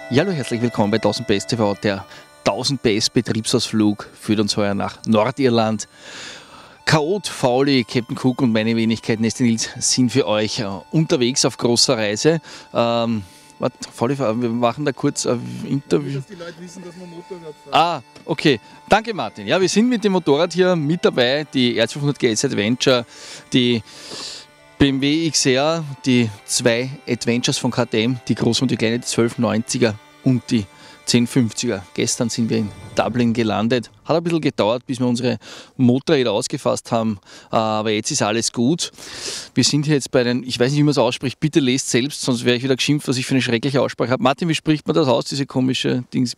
Ja, hallo, herzlich willkommen bei 1000 PS TV. Der 1000 PS Betriebsausflug führt uns heuer nach Nordirland. Chaot, Fauli, Captain Cook und meine Wenigkeit Neste Nils sind für euch unterwegs auf großer Reise. Fauli, wir machen da kurz ein Interview. Dass die Leute wissen, dass man Motorrad fahren. Okay. Danke, Martin. Ja, wir sind mit dem Motorrad hier mit dabei. Die R1200 GS Adventure, die BMW XR, die zwei Adventures von KTM, die große und die kleine, die 1290er und die 1050er. Gestern sind wir in Dublin gelandet. Hat ein bisschen gedauert, bis wir unsere Motorräder ausgefasst haben, aber jetzt ist alles gut. Wir sind hier jetzt bei den, ich weiß nicht, wie man es ausspricht, bitte lest selbst, sonst wäre ich wieder geschimpft, was ich für eine schreckliche Aussprache habe. Martin, wie spricht man das aus, diese komische Dings?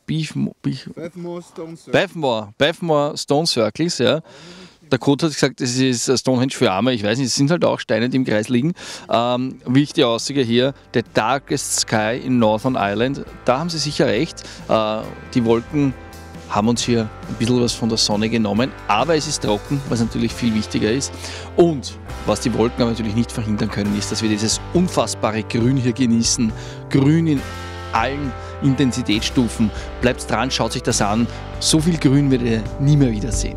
Bavmore Stone Circles, ja. Der Code hat gesagt, es ist Stonehenge für Arme. Ich weiß nicht, es sind halt auch Steine, die im Kreis liegen. Wichtige Aussage hier, The Darkest Sky in Northern Ireland. Da haben sie sicher recht. Die Wolken haben uns hier ein bisschen was von der Sonne genommen. Aber es ist trocken, was natürlich viel wichtiger ist. Und was die Wolken aber natürlich nicht verhindern können, ist, dass wir dieses unfassbare Grün hier genießen. Grün in allen Intensitätsstufen. Bleibt dran, schaut sich das an. So viel Grün werdet ihr nie mehr wiedersehen.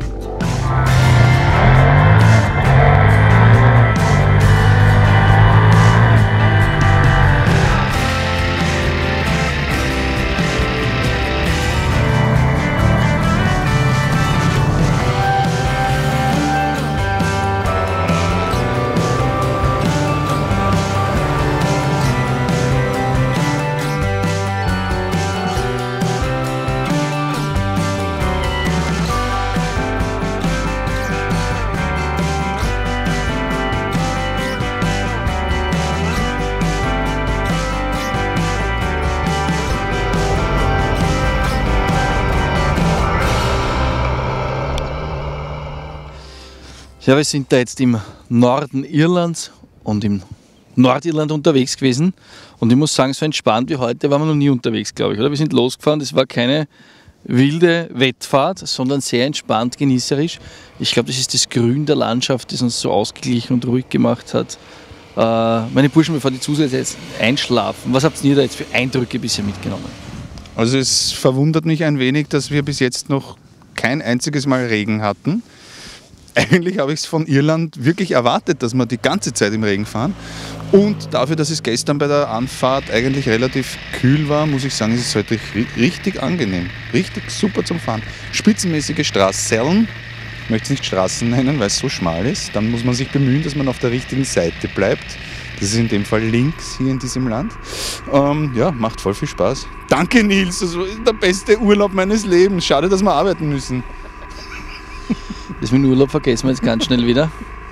Ja, wir sind da jetzt im Norden Irlands und im Nordirland unterwegs gewesen und ich muss sagen, so entspannt wie heute waren wir noch nie unterwegs, glaube ich, oder? Wir sind losgefahren, das war keine wilde Wettfahrt, sondern sehr entspannt, genießerisch. Ich glaube, das ist das Grün der Landschaft, das uns so ausgeglichen und ruhig gemacht hat. Meine Burschen, bevor die Zuseher jetzt einschlafen, was habt ihr da jetzt für Eindrücke bisher mitgenommen? Also es verwundert mich ein wenig, dass wir bis jetzt noch kein einziges Mal Regen hatten. Eigentlich habe ich es von Irland wirklich erwartet, dass wir die ganze Zeit im Regen fahren. Und dafür, dass es gestern bei der Anfahrt eigentlich relativ kühl war, muss ich sagen, ist es heute richtig angenehm. Richtig super zum Fahren. Spitzenmäßige Straßen. Ich möchte es nicht Straßen nennen, weil es so schmal ist. Dann muss man sich bemühen, dass man auf der richtigen Seite bleibt. Das ist in dem Fall links hier in diesem Land. Ja, macht voll viel Spaß. Danke, Nils. Das ist der beste Urlaub meines Lebens. Schade, dass wir arbeiten müssen. Das mit dem Urlaub vergessen wir jetzt ganz schnell wieder.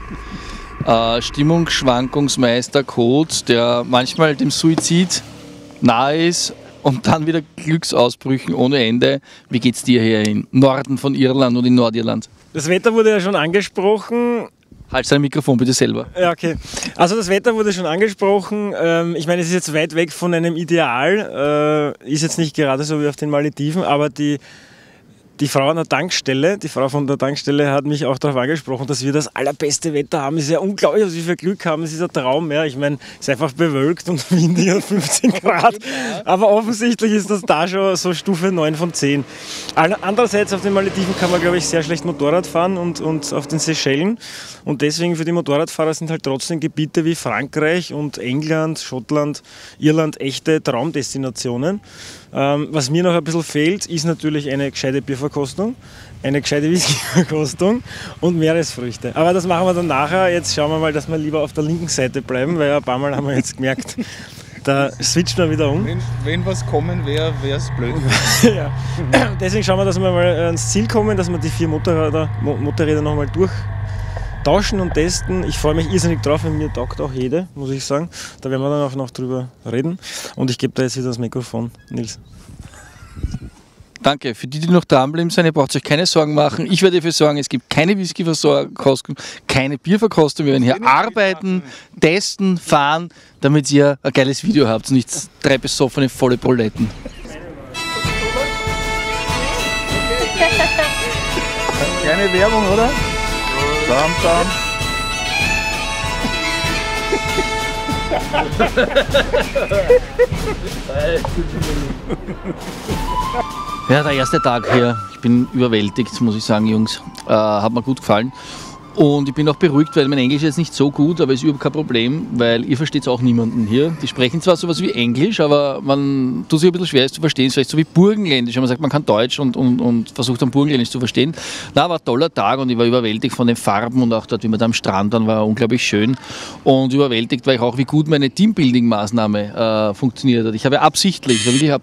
Stimmungsschwankungsmeister Code, der manchmal dem Suizid nahe ist und dann wieder Glücksausbrüchen ohne Ende. Wie geht's dir hier im Norden von Irland und in Nordirland? Das Wetter wurde ja schon angesprochen. Halt dein Mikrofon bitte selber. Ja, okay. Also das Wetter wurde schon angesprochen. Ich meine, es ist jetzt weit weg von einem Ideal. Ist jetzt nicht gerade so wie auf den Malediven, aber die Frau an der Tankstelle, die Frau von der Tankstelle hat mich auch darauf angesprochen, dass wir das allerbeste Wetter haben. Es ist ja unglaublich, was wir für Glück haben. Es ist ein Traum. Ja. Ich meine, es ist einfach bewölkt und windig und 15 Grad. Aber offensichtlich ist das da schon so Stufe 9 von 10. Andererseits auf den Malediven kann man, glaube ich, sehr schlecht Motorrad fahren und auf den Seychellen. Und deswegen für die Motorradfahrer sind halt trotzdem Gebiete wie Frankreich und England, Schottland, Irland echte Traumdestinationen. Was mir noch ein bisschen fehlt, ist natürlich eine gescheite Bierverkostung, eine gescheite Whiskyverkostung und Meeresfrüchte. Aber das machen wir dann nachher. Jetzt schauen wir mal, dass wir lieber auf der linken Seite bleiben, weil ein paar Mal haben wir jetzt gemerkt, da switchen wir wieder um. Wenn was kommen wäre, wäre es blöd. Ja. Deswegen schauen wir, dass wir mal ans Ziel kommen, dass wir die 4 Motorräder nochmal durchtauschen und testen. Ich freue mich irrsinnig drauf, und mir taugt auch jede, muss ich sagen. Da werden wir dann auch noch drüber reden. Und ich gebe da jetzt wieder das Mikrofon, Nils. Danke. Für die, die noch dranbleiben sind, ihr braucht euch keine Sorgen machen. Ich werde dafür sorgen, es gibt keine Whisky-Verkostung, keine Bierverkostung. Wir werden hier arbeiten, testen, fahren, damit ihr ein geiles Video habt und nicht 3 besoffene, volle Proletten. Keine Werbung, oder? Tam, tam. Ja, der erste Tag hier, ich bin überwältigt, muss ich sagen, Jungs. Hat mir gut gefallen. Und ich bin auch beruhigt, weil mein Englisch ist nicht so gut, aber ist überhaupt kein Problem, weil ihr versteht auch niemanden hier. Die sprechen zwar sowas wie Englisch, aber man tut sich ein bisschen schwer, es zu verstehen. Es ist vielleicht so wie Burgenländisch, wenn man sagt, man kann Deutsch und versucht dann Burgenländisch zu verstehen. Na, war ein toller Tag und ich war überwältigt von den Farben und auch dort, wie man da am Strand dann war, unglaublich schön. Und überwältigt war ich auch, wie gut meine Teambuilding-Maßnahme funktioniert hat. Ich habe absichtlich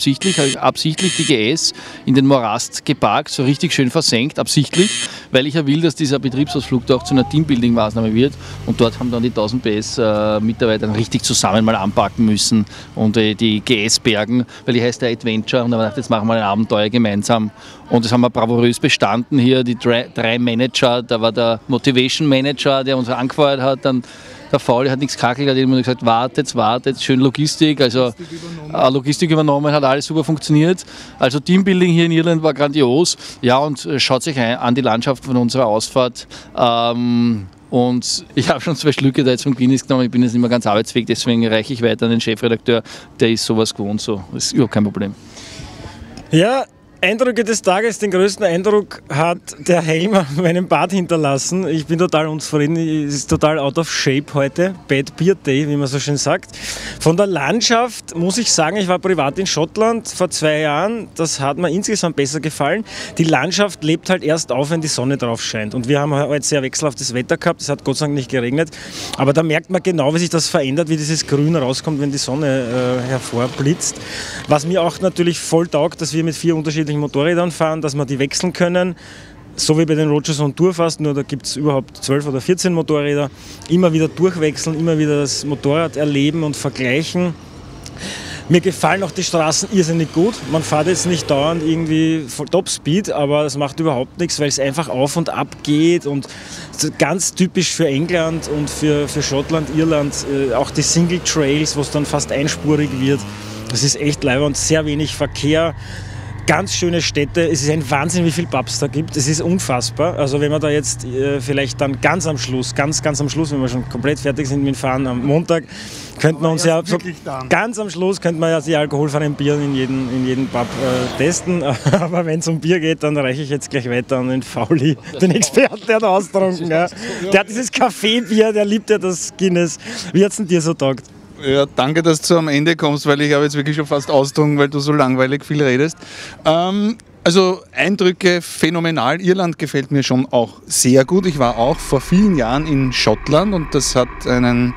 die GS in den Morast geparkt, so richtig schön versenkt, absichtlich, weil ich ja will, dass dieser Betriebsausflug da auch zu einer Teambuilding-Maßnahme wird. Und dort haben dann die 1000 PS Mitarbeiter richtig zusammen mal anpacken müssen und die GS bergen, weil die heißt der Adventure. Und dann habe ich gedacht, jetzt machen wir ein Abenteuer gemeinsam. Und das haben wir bravourös bestanden hier, die drei Manager. Da war der Motivation Manager, der uns angefeuert hat, dann der Fauli hat nichts kackelt, hat immer gesagt, wartet, schön Logistik, also Logistik übernommen, hat alles super funktioniert. Also Teambuilding hier in Irland war grandios. Ja, und schaut sich an die Landschaft von unserer Ausfahrt. Und ich habe schon 2 Schlücke da jetzt vom Guinness genommen, ich bin jetzt nicht mehr ganz arbeitsfähig, deswegen reiche ich weiter an den Chefredakteur, der ist sowas gewohnt, so, das ist überhaupt kein Problem. Ja, Eindrücke des Tages, den größten Eindruck hat der Helm auf meinem Bart hinterlassen. Ich bin total unzufrieden, es ist total out of shape heute, Bad Beard Day, wie man so schön sagt. Von der Landschaft muss ich sagen, ich war privat in Schottland vor 2 Jahren, das hat mir insgesamt besser gefallen. Die Landschaft lebt halt erst auf, wenn die Sonne drauf scheint. Und wir haben heute sehr wechselhaftes Wetter gehabt, es hat Gott sei Dank nicht geregnet, aber da merkt man genau, wie sich das verändert, wie dieses Grün rauskommt, wenn die Sonne hervorblitzt. Was mir auch natürlich voll taugt, dass wir mit 4 unterschiedlichen Motorrädern fahren, dass wir die wechseln können, so wie bei den Rogers on Tour fast, nur da gibt es überhaupt 12 oder 14 Motorräder, immer wieder durchwechseln, immer wieder das Motorrad erleben und vergleichen. Mir gefallen auch die Straßen irrsinnig gut. Man fährt jetzt nicht dauernd irgendwie voll Topspeed, aber das macht überhaupt nichts, weil es einfach auf und ab geht und ganz typisch für England und für Schottland, Irland, auch die Single Trails, wo es dann fast einspurig wird. Das ist echt leiwand, sehr wenig Verkehr. Ganz schöne Städte, es ist ein Wahnsinn, wie viele Pubs da gibt, es ist unfassbar. Also wenn wir da jetzt vielleicht dann ganz am Schluss, wenn wir schon komplett fertig sind mit dem Fahren am Montag, könnten wir uns ja so, ganz am Schluss könnten wir ja die alkoholfreien Bier in jedem Pub testen. Aber wenn es um Bier geht, dann reiche ich jetzt gleich weiter an den Fauli, den Experten, der hat austrunken. Ja. Der hat dieses Kaffeebier, der liebt ja das Guinness. Wie hat es denn dir so taugt? Ja, danke, dass du am Ende kommst, weil ich habe jetzt wirklich schon fast austrunken, weil du so langweilig viel redest. Also Eindrücke phänomenal. Irland gefällt mir schon auch sehr gut. Ich war auch vor vielen Jahren in Schottland und das hat einen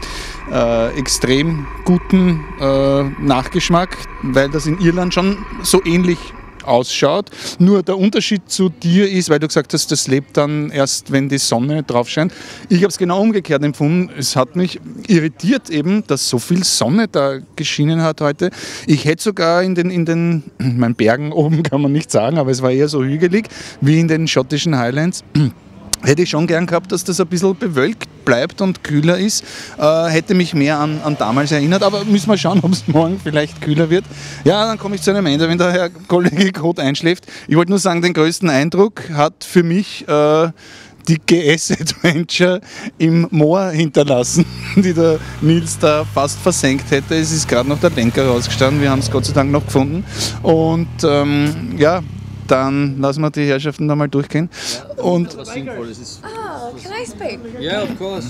extrem guten Nachgeschmack, weil das in Irland schon so ähnlich ausschaut. Nur der Unterschied zu dir ist, weil du gesagt hast, das lebt dann erst, wenn die Sonne drauf scheint. Ich habe es genau umgekehrt empfunden. Es hat mich irritiert eben, dass so viel Sonne da geschienen hat heute. Ich hätte sogar in den Bergen oben, kann man nicht sagen, aber es war eher so hügelig, wie in den schottischen Highlands. Hätte ich schon gern gehabt, dass das ein bisschen bewölkt bleibt und kühler ist. Hätte mich mehr an damals erinnert, aber müssen wir schauen, ob es morgen vielleicht kühler wird. Ja, dann komme ich zu einem Ende, wenn der Herr Kollege Kot einschläft. Ich wollte nur sagen, den größten Eindruck hat für mich die GS Adventure im Moor hinterlassen, die der Nils da fast versenkt hätte. Es ist gerade noch der Lenker rausgestanden, wir haben es Gott sei Dank noch gefunden. Und ja, dann lassen wir die Herrschaften da mal durchgehen. Ja, und was Sinnvolles ist. Oh, can I speak? Yeah, of course.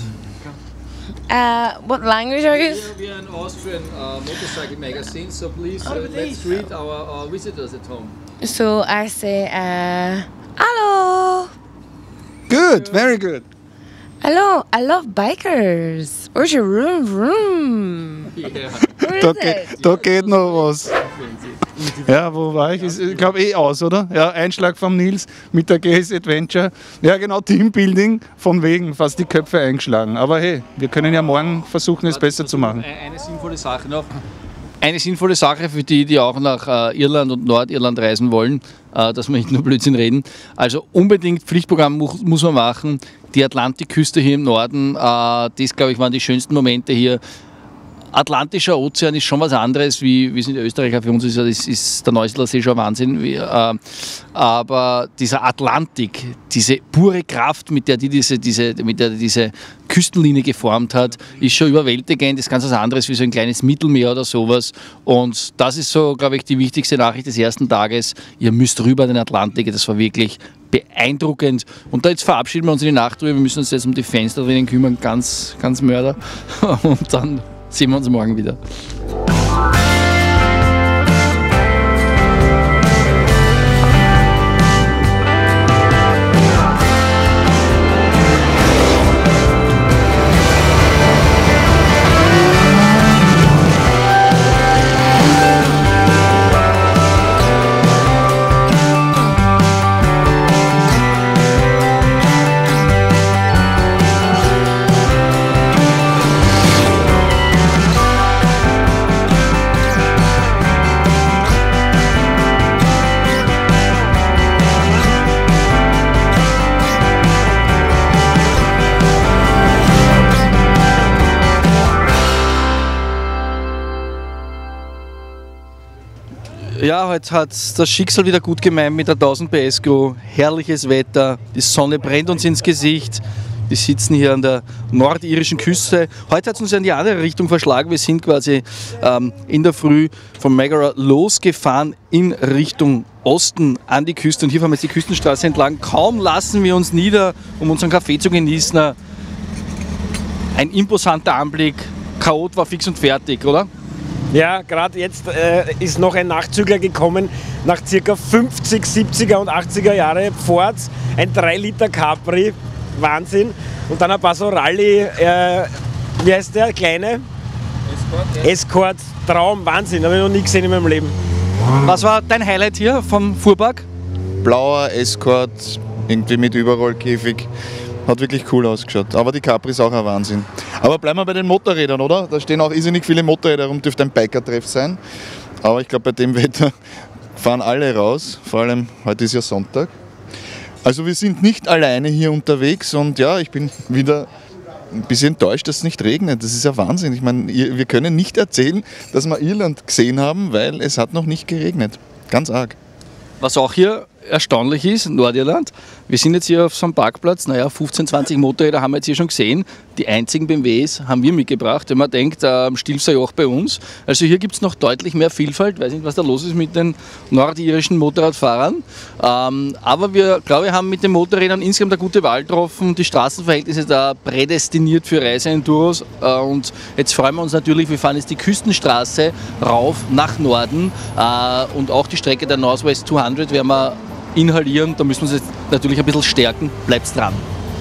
What language are you? We are an Austrian motorcycle magazine, so please let's greet our visitors at home. So I say, hello. Good, very good. Hello, I love bikers. Where's your room? Yeah. Where is it? Da geht noch was. Ja, wo war ich? Ich glaube aus, oder? Ja, Einschlag vom Nils mit der GS Adventure. Ja, genau, Teambuilding, von wegen fast die Köpfe eingeschlagen. Aber hey, wir können ja morgen versuchen, es besser zu machen. Eine sinnvolle Sache noch. Eine sinnvolle Sache für die, die auch nach Irland und Nordirland reisen wollen, dass wir nicht nur Blödsinn reden. Also unbedingt Pflichtprogramm muss man machen. Die Atlantikküste hier im Norden, das glaube ich waren die schönsten Momente hier. Atlantischer Ozean ist schon was anderes, wie es in Österreich. Für uns ist der Neusiedler See schon Wahnsinn. Aber dieser Atlantik, diese pure Kraft, mit der diese Küstenlinie geformt hat, ist schon überwältigend. Das ist ganz was anderes wie so ein kleines Mittelmeer oder sowas. Und das ist so, glaube ich, die wichtigste Nachricht des ersten Tages. Ihr müsst rüber den Atlantik. Das war wirklich beeindruckend. Und da jetzt verabschieden wir uns in die Nacht drüber. Wir müssen uns jetzt um die Fenster drinnen kümmern, ganz Mörder. Und dann sehen wir uns morgen wieder. Ja, heute hat das Schicksal wieder gut gemeint mit der 1000 PS Crew. Herrliches Wetter, die Sonne brennt uns ins Gesicht. Wir sitzen hier an der nordirischen Küste. Heute hat es uns in die andere Richtung verschlagen. Wir sind quasi in der Früh von Megara losgefahren in Richtung Osten an die Küste. Und hier fahren wir jetzt die Küstenstraße entlang. Kaum lassen wir uns nieder, um unseren Kaffee zu genießen. Ein imposanter Anblick. Chaot war fix und fertig, oder? Ja, gerade jetzt ist noch ein Nachzügler gekommen, nach ca. 50, 70er und 80er Jahre Fords, ein 3 Liter Capri, Wahnsinn. Und dann ein paar so Rallye, wie heißt der, kleine? Escort, Traum, Wahnsinn, habe ich noch nie gesehen in meinem Leben. Was war dein Highlight hier vom Fuhrpark? Blauer Escort, irgendwie mit Überrollkäfig. Hat wirklich cool ausgeschaut. Aber die Capri ist auch ein Wahnsinn. Aber bleiben wir bei den Motorrädern, oder? Da stehen auch irrsinnig viele Motorräder rum, dürfte ein Biker-Treff sein. Aber ich glaube, bei dem Wetter fahren alle raus. Vor allem, heute ist ja Sonntag. Also wir sind nicht alleine hier unterwegs und ja, ich bin wieder ein bisschen enttäuscht, dass es nicht regnet. Das ist ja Wahnsinn. Ich meine, wir können nicht erzählen, dass wir Irland gesehen haben, weil es hat noch nicht geregnet. Ganz arg. Was auch hier erstaunlich ist, Nordirland, wir sind jetzt hier auf so einem Parkplatz, 15, 20 Motorräder haben wir jetzt hier schon gesehen. Die einzigen BMWs haben wir mitgebracht, wenn man denkt, Stilf sei auch bei uns. Also hier gibt es noch deutlich mehr Vielfalt, ich weiß nicht, was da los ist mit den nordirischen Motorradfahrern. Aber wir, glaube ich, haben mit den Motorrädern insgesamt eine gute Wahl getroffen. Die Straßenverhältnisse da prädestiniert für Reiseenduros. Und jetzt freuen wir uns natürlich, wir fahren jetzt die Küstenstraße rauf nach Norden und auch die Strecke der Northwest 200 werden wir inhalieren, da müssen wir uns jetzt natürlich ein bisschen stärken. Bleibt's dran.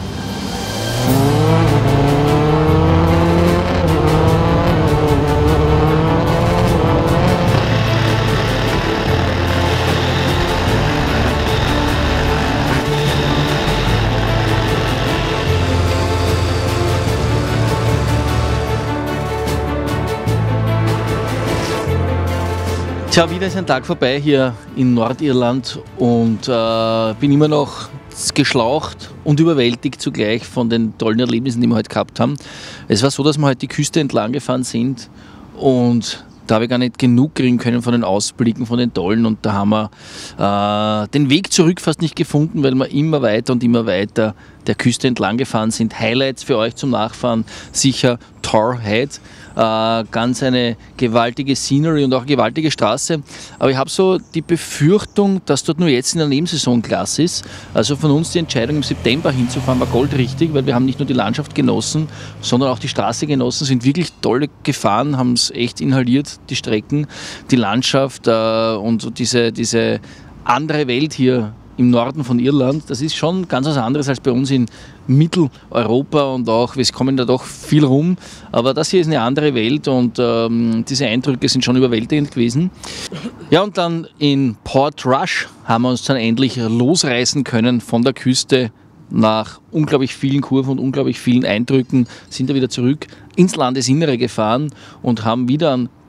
Tja, wieder ist ein Tag vorbei hier in Nordirland und bin immer noch geschlaucht und überwältigt zugleich von den tollen Erlebnissen, die wir heute gehabt haben. Es war so, dass wir heute die Küste entlang gefahren sind und da habe ich gar nicht genug kriegen können von den Ausblicken, von den tollen, und da haben wir den Weg zurück fast nicht gefunden, weil wir immer weiter und immer weiter der Küste entlang gefahren sind. Highlights für euch zum Nachfahren, sicher Tor Head. Ganz eine gewaltige Scenery und auch eine gewaltige Straße. Aber ich habe so die Befürchtung, dass dort nur jetzt in der Nebensaison Glas ist. Also von uns die Entscheidung im September hinzufahren war goldrichtig, weil wir haben nicht nur die Landschaft genossen, sondern auch die Straße genossen, sind wirklich tolle gefahren, haben es echt inhaliert, die Strecken, die Landschaft und diese andere Welt hier im Norden von Irland, das ist schon ganz was anderes als bei uns in Mitteleuropa und auch, wir kommen da doch viel rum, aber das hier ist eine andere Welt und diese Eindrücke sind schon überwältigend gewesen. Ja, und dann in Port Rush haben wir uns dann endlich losreißen können von der Küste. Nach unglaublich vielen Kurven und unglaublich vielen Eindrücken sind wir wieder zurück ins Landesinnere gefahren und haben wieder einen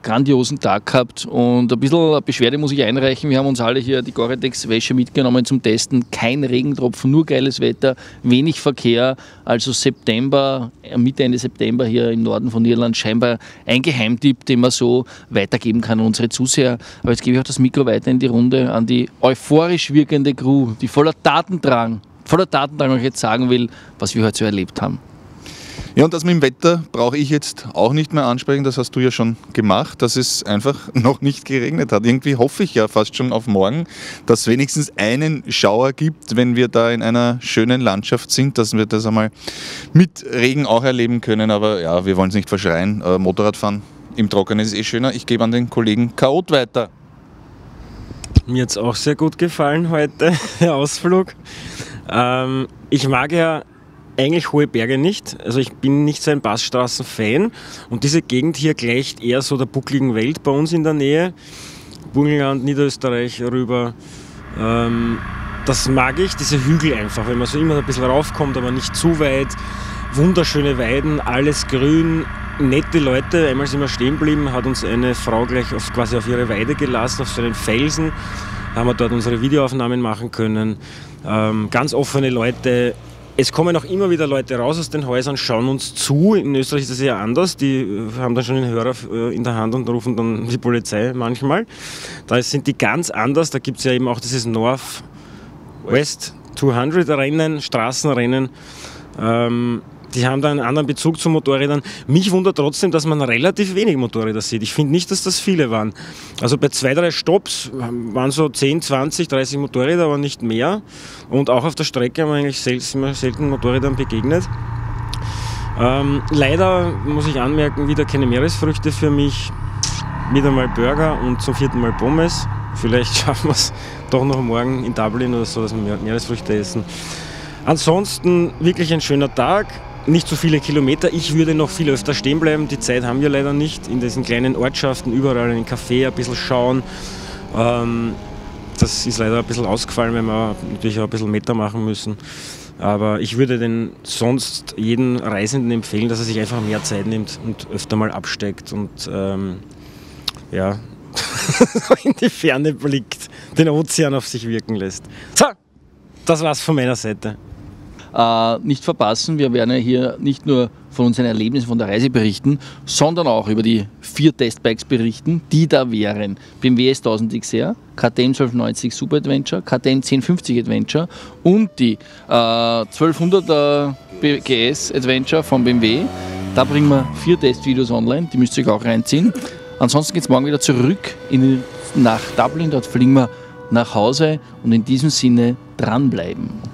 grandiosen Tag gehabt und ein bisschen Beschwerde muss ich einreichen. Wir haben uns alle hier die Gore-Tex-Wäsche mitgenommen zum Testen. Kein Regentropfen, nur geiles Wetter, wenig Verkehr. Also September, Mitte, Ende September hier im Norden von Irland scheinbar ein Geheimtipp, den man so weitergeben kann an unsere Zuseher. Aber jetzt gebe ich auch das Mikro weiter in die Runde an die euphorisch wirkende Crew, die voller Tatendrang euch jetzt sagen will, was wir heute so erlebt haben. Ja, und das mit dem Wetter brauche ich jetzt auch nicht mehr ansprechen, das hast du ja schon gemacht, dass es einfach noch nicht geregnet hat. Irgendwie hoffe ich ja fast schon auf morgen, dass es wenigstens einen Schauer gibt, wenn wir da in einer schönen Landschaft sind, dass wir das einmal mit Regen auch erleben können. Aber ja, wir wollen es nicht verschreien. Motorradfahren im Trockenen ist eh schöner. Ich gebe an den Kollegen Chaot weiter. Mir hat es auch sehr gut gefallen heute, der Ausflug. Ich mag ja eigentlich hohe Berge nicht, also ich bin nicht so ein Passstraßen-Fan und diese Gegend hier gleicht eher so der buckligen Welt bei uns in der Nähe, Burgenland, Niederösterreich rüber. Das mag ich, diese Hügel einfach, wenn man so immer ein bisschen raufkommt, aber nicht zu weit, wunderschöne Weiden, alles grün, nette Leute. Einmal sind wir stehen geblieben, hat uns eine Frau gleich quasi auf ihre Weide gelassen, auf so einen Felsen, haben wir dort unsere Videoaufnahmen machen können. Ganz offene Leute. Es kommen auch immer wieder Leute raus aus den Häusern, schauen uns zu. In Österreich ist das eher anders. Die haben dann schon den Hörer in der Hand und rufen dann die Polizei manchmal. Da sind die ganz anders. Da gibt es ja eben auch dieses North West 200 Rennen, Straßenrennen. Die haben da einen anderen Bezug zu Motorrädern. Mich wundert trotzdem, dass man relativ wenig Motorräder sieht. Ich finde nicht, dass das viele waren. Also bei 2, 3 Stopps waren so 10, 20, 30 Motorräder, aber nicht mehr. Und auch auf der Strecke haben wir eigentlich selten Motorrädern begegnet. Leider muss ich anmerken, wieder keine Meeresfrüchte für mich. Wieder mal Burger und zum 4. Mal Pommes. Vielleicht schaffen wir es doch noch morgen in Dublin oder so, dass wir Meeresfrüchte essen. Ansonsten wirklich ein schöner Tag. Nicht so viele Kilometer. Ich würde noch viel öfter stehen bleiben. Die Zeit haben wir leider nicht. In diesen kleinen Ortschaften, überall in den Café ein bisschen schauen. Das ist leider ein bisschen ausgefallen, weil wir natürlich auch ein bisschen Meter machen müssen. Aber ich würde sonst jeden Reisenden empfehlen, dass er sich einfach mehr Zeit nimmt und öfter mal absteigt und ja, in die Ferne blickt, den Ozean auf sich wirken lässt. So, das war's von meiner Seite. Nicht verpassen, wir werden ja hier nicht nur von unseren Erlebnissen von der Reise berichten, sondern auch über die 4 Testbikes berichten, die da wären. BMW S1000 XR, KTM 1290 Super Adventure, KTM 1050 Adventure und die 1200er GS Adventure von BMW. Da bringen wir 4 Testvideos online, die müsst ihr euch auch reinziehen. Ansonsten geht es morgen wieder zurück nach Dublin, dort fliegen wir nach Hause und in diesem Sinne dranbleiben.